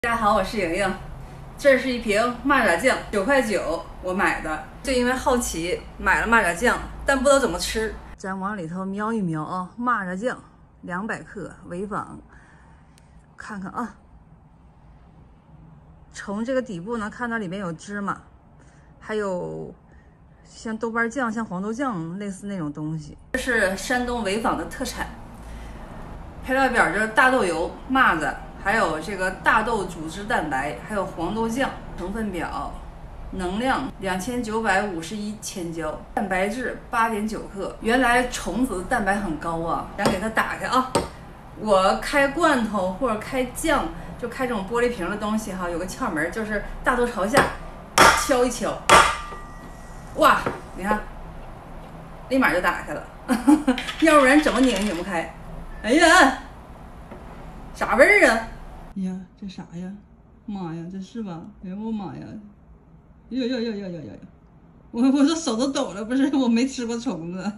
大家好，我是莹莹，这是一瓶蚂蚱酱，9块9我买的，就因为好奇买了蚂蚱酱，但不知道怎么吃。咱往里头瞄一瞄啊，蚂蚱酱200克，潍坊，看看啊，从这个底部能看到里面有芝麻，还有像豆瓣酱、像黄豆酱类似那种东西。这是山东潍坊的特产。配料表就是大豆油、蚂蚱。还有这个大豆组织蛋白，还有黄豆酱。成分表：能量2951千焦，蛋白质8.9克。原来虫子的蛋白很高啊，咱给它打开啊。我开罐头或者开酱，就开这种玻璃瓶的东西哈，有个窍门，就是大头朝下敲一敲，哇，你看，立马就打开了，要不然怎么拧也拧不开。哎呀！啥味儿啊？哎呀，这啥呀？妈呀，这是吧？哎呦我妈呀！哟哟哟哟哟哟！我这手都抖了，不是我没吃过虫子，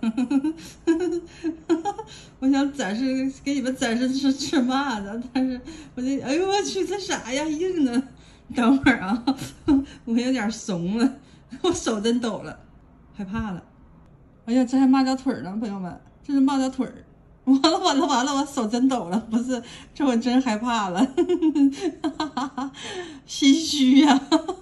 我想展示给你们展示吃蚂蚱，但是我这哎呦我去，这啥呀？硬的！等会儿啊，我有点怂了，我手真抖了，害怕了。哎呀，这还蚂蚱腿呢，朋友们，这是蚂蚱腿。完了完了完了！我手真抖了，不是，这我真害怕了，心虚呀！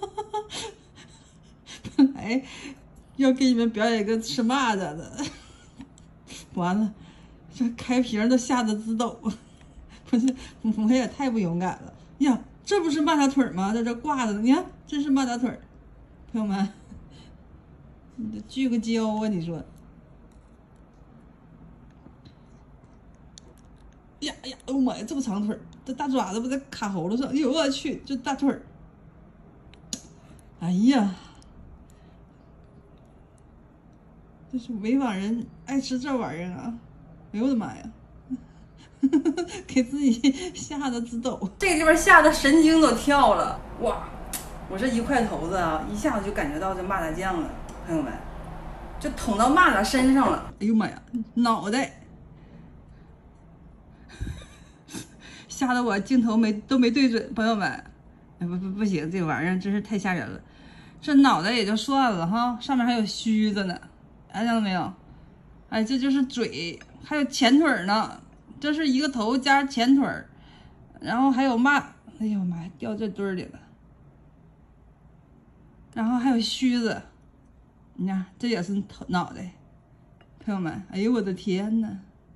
本来要给你们表演一个吃蚂蚱的，完了，这开瓶都吓得直抖，不是，我也太不勇敢了呀！这不是蚂蚱腿吗？在这挂着呢，你看，这是蚂蚱腿，朋友们，你这聚个焦啊！你说。呀呀！哦妈呀，这么长腿儿，这大爪子不在卡喉咙上？哎呦我去，这大腿儿！哎呀，这是潍坊人爱吃这玩意儿啊！哎呦我的妈呀，给自己吓得直抖，这个地方吓得神经都跳了！哇，我这1块头子啊，一下子就感觉到这蚂蚱酱了，朋友们，就捅到蚂蚱身上了！哎呦妈呀，脑袋！吓得我镜头都没对准，朋友们，哎不行，这玩意儿真是太吓人了。这脑袋也就算了哈，上面还有须子呢，看见了没有？哎，这就是嘴，还有前腿呢，这是一个头加前腿，然后还有哎呦妈呀，掉这堆里了。然后还有须子，你看这也是脑袋，朋友们，哎呦我的天呐，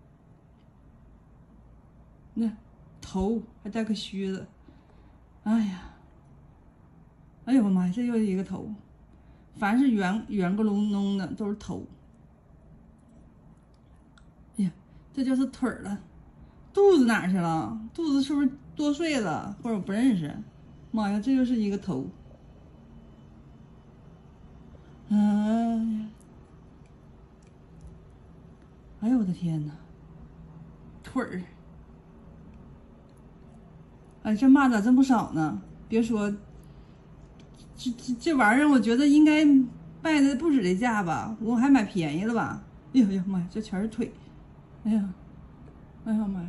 那。头还带个须子，哎呀，哎呦我妈呀，这又一个头，凡是圆咕隆咚的都是头。哎呀，这就是腿儿了，肚子哪去了？肚子是不是多碎了，或者我不认识？妈呀，这又是一个头。哎呀，哎呦我的天哪，腿儿。哎，这蚂蚱真不少呢！别说，这玩意儿，我觉得应该卖的不止这价吧？我还买便宜了吧？哎呀呀妈呀，这全是腿！哎呀，哎呀妈呀，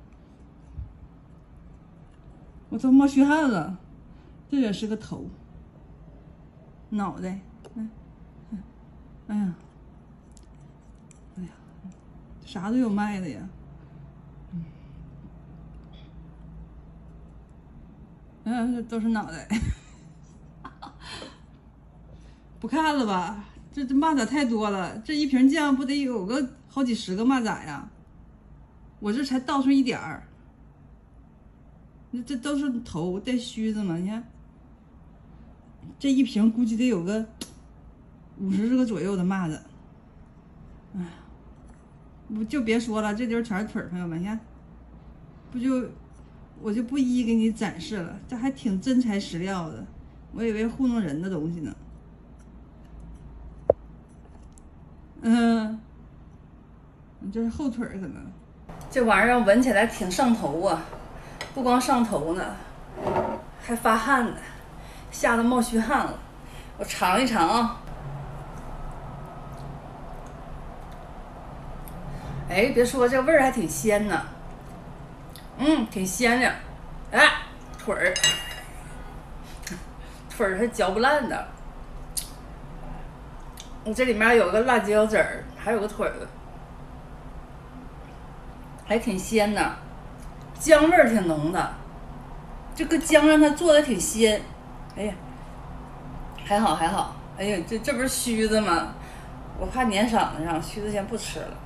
我都冒虚汗了。这也是个头，脑袋，哎呀，哎呀，啥都有卖的呀。这都是脑袋，不看了吧？这蚂蚱太多了，这一瓶酱不得有个好几十个蚂蚱呀？我这才倒出一点儿，这都是头带须子嘛？你看，这一瓶估计得有个50个左右的蚂蚱。哎，不就别说了，这地儿全是腿儿，朋友们，你看，不就。我就不一一给你展示了，这还挺真材实料的，我以为糊弄人的东西呢。这是后腿可能。这玩意儿闻起来挺上头啊，不光上头呢，还发汗呢，吓得冒虚汗了。我尝一尝啊。哎，别说这味儿还挺鲜呢。挺鲜的，哎，腿儿。 腿儿是嚼不烂的。我这里面有个辣椒籽儿，还有个腿儿，还挺鲜的，姜味儿挺浓的。这个姜让它做的挺鲜。哎呀，还好还好。哎呀，这不是须子吗？我怕粘嗓子上，须子先不吃了。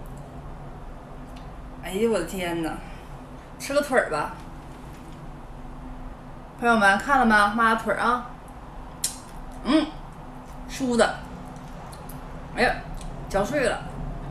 哎呀，我的天哪！吃个腿儿吧，朋友们看了吗？妈的腿儿啊，酥的。哎呀，嚼碎了。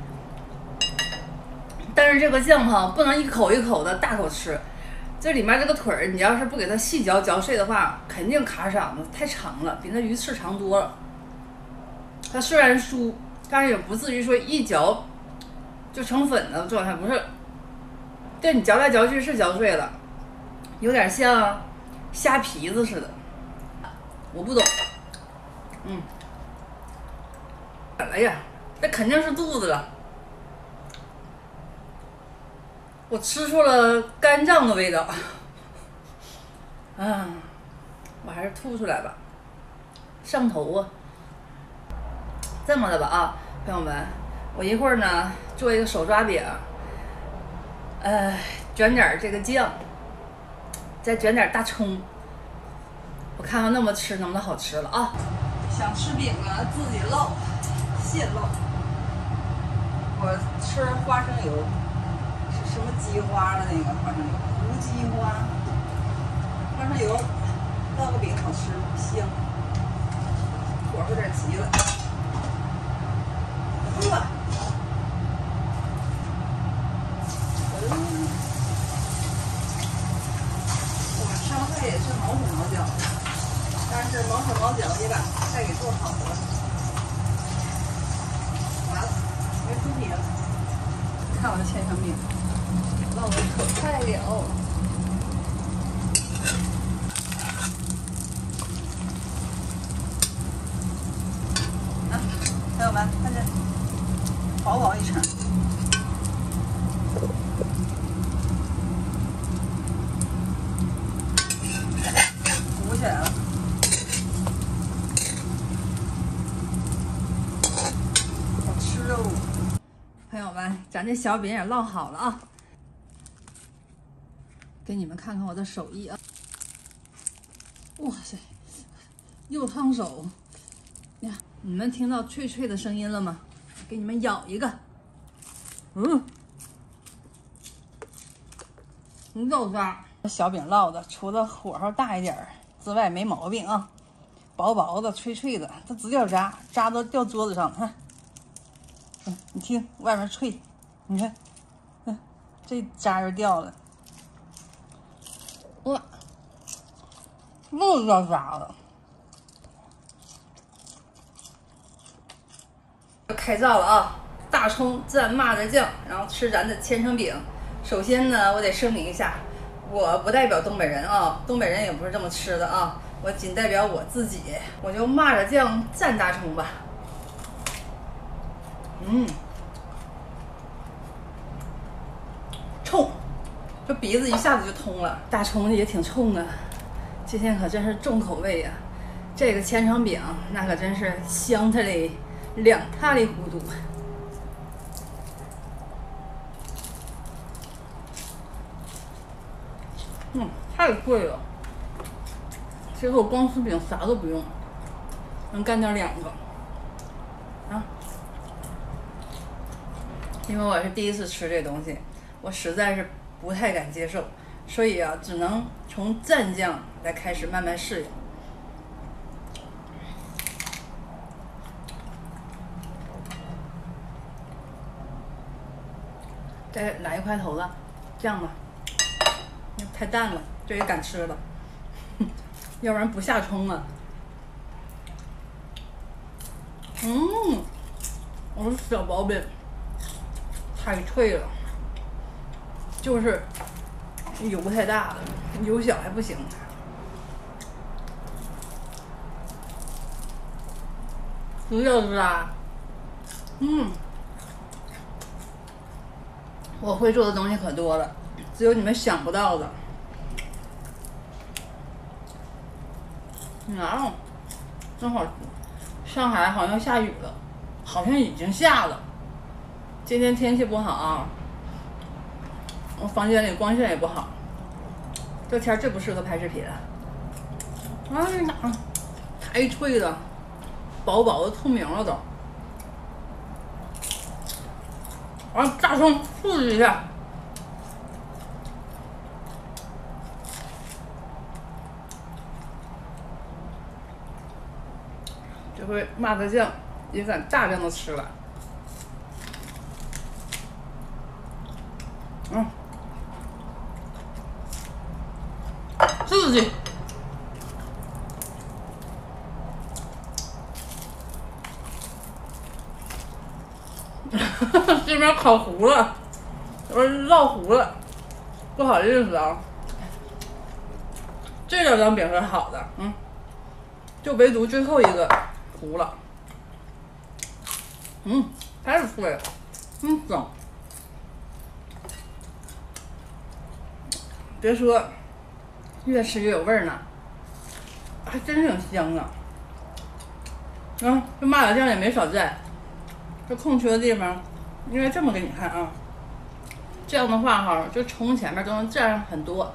但是这个酱哈，不能一口一口的大口吃。这里面这个腿儿，你要是不给它细嚼碎的话，肯定卡嗓子，太长了，比那鱼翅长多了。它虽然酥，但是也不至于说一嚼就成粉的状态，不是。对你嚼来嚼去是嚼碎了，有点像虾皮子似的。我不懂。哎呀，这肯定是肚子了。我吃出了肝脏的味道。我还是吐出来吧，上头啊。这么的吧啊，朋友们，我一会儿呢做一个手抓饼，卷点这个酱，再卷点大葱，我看看那么吃能不能好吃了啊。想吃饼啊，自己烙，现烙。我吃花生油，是什么鸡花的那个花生油，无鸡花，花生油烙个饼好吃香，火有点急了。我烧菜也是毛手毛脚的，但是毛手毛脚也把菜给做好了。完了，没出皮了。看我的千层饼，烙的可快了。朋友们，看这薄薄一层。鼓起来了，好吃哦！朋友们，咱这小饼也烙好了啊，给你们看看我的手艺啊！哇塞，又烫手呀！你们听到脆脆的声音了吗？给你们咬一个，肉渣。小饼烙的，除了火候大一点之外没毛病啊，薄薄的、脆脆的，它直掉渣，渣都掉桌子上了。看，你听外面脆，你看，这渣就掉了，哇，又掉渣了。开灶了啊！大葱蘸麻子酱，然后吃咱的千层饼。首先呢，我得声明一下，我不代表东北人啊，东北人也不是这么吃的啊，我仅代表我自己。我就麻子酱蘸大葱吧。冲，这鼻子一下子就通了。大葱也挺冲啊，今天可真是重口味呀。这个千层饼那可真是香它嘞，两塌里糊涂。太贵了。其实我光吃饼啥都不用，能干掉2个啊！因为我是第一次吃这东西，我实在是不太敢接受，所以啊，只能从蘸酱来开始慢慢适应。再来一块头子酱吧，太淡了，这也敢吃了，要不然不下葱了。我的小薄饼太脆了，就是油太大了，油小还不行。不要是吧？我会做的东西可多了，只有你们想不到的。 啊，正好上海好像下雨了，好像已经下了。今天天气不好啊，我房间里光线也不好，这天最不适合拍视频了。哎呀，太脆了，薄薄的透明了都。完，大葱复制一下。这回麻子酱也敢大量的吃了。刺激。这边烤糊了，这边烙糊了，不好意思啊。这两张饼是好的，就唯独最后一个糊了。太脆了，香。别说，越吃越有味儿呢，还真挺香的。这麻辣酱也没少蘸。这空缺的地方，因为这么给你看啊，这样的话哈，就葱前面都能蘸上很多。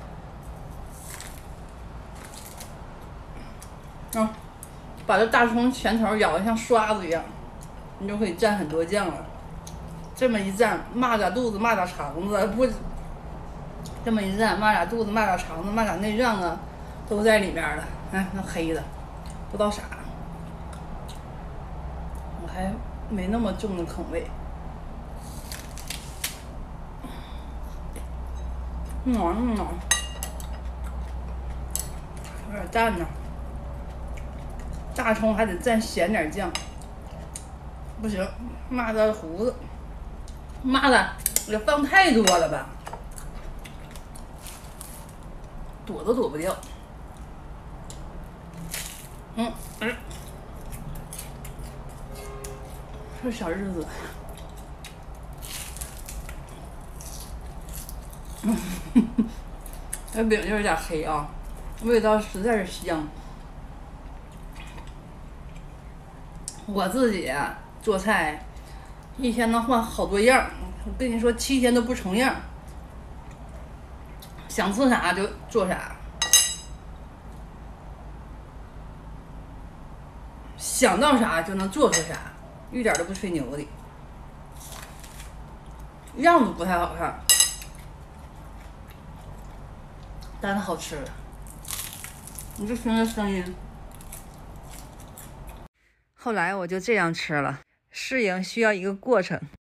把这大葱前头咬得像刷子一样，你就可以蘸很多酱了。这么一蘸，蚂蚱肚子、蚂蚱肠子不，这么一蘸，蚂蚱肚子、蚂蚱肠子、蚂蚱内脏啊，都在里面了。哎，那黑的，不知道啥。我还没那么重的口味。有点淡呢。大葱还得蘸咸点酱，不行，蚂蚱胡子，蚂蚱也放太多了吧，躲都躲不掉。这小日子，这饼就有点黑啊，味道实在是香。我自己做菜，一天能换好多样，我跟你说，7天都不重样，想吃啥就做啥，想到啥就能做出啥，一点都不吹牛的。样子不太好看，但是好吃。你就听这声音。后来我就这样吃了，适应需要一个过程。